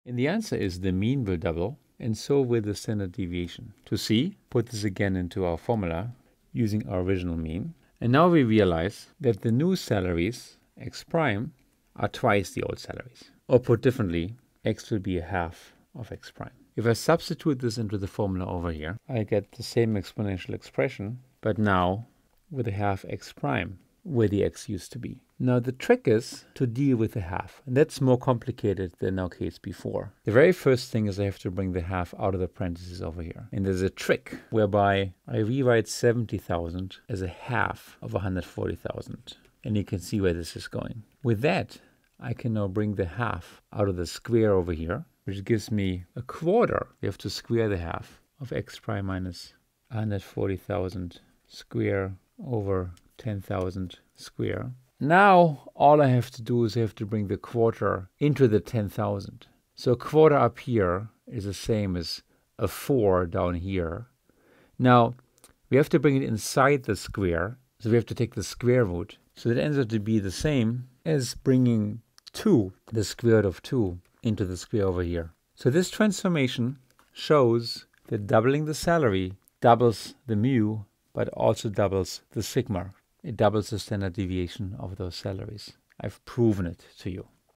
And the answer is the mean will double, and so will the standard deviation. To see, put this again into our formula using our original mean. And now we realize that the new salaries, x prime, are twice the old salaries. Or put differently, x will be a half of x prime. If I substitute this into the formula over here, I get the same exponential expression, but now with a half x prime, where the x used to be. Now the trick is to deal with the half, and that's more complicated than our case before. The very first thing is I have to bring the half out of the parentheses over here. And there's a trick whereby I rewrite 70,000 as a half of 140,000. And you can see where this is going. With that, I can now bring the half out of the square over here, which gives me a quarter. We have to square the half of x prime minus 140,000 square over 10,000 square. Now all I have to do is I have to bring the quarter into the 10,000. So a quarter up here is the same as a 4 down here. Now we have to bring it inside the square, so we have to take the square root. So that ends up to be the same as bringing 2, the square root of 2, into the square over here. So this transformation shows that doubling the salary doubles the mu, but also doubles the sigma. It doubles the standard deviation of those salaries. I've proven it to you.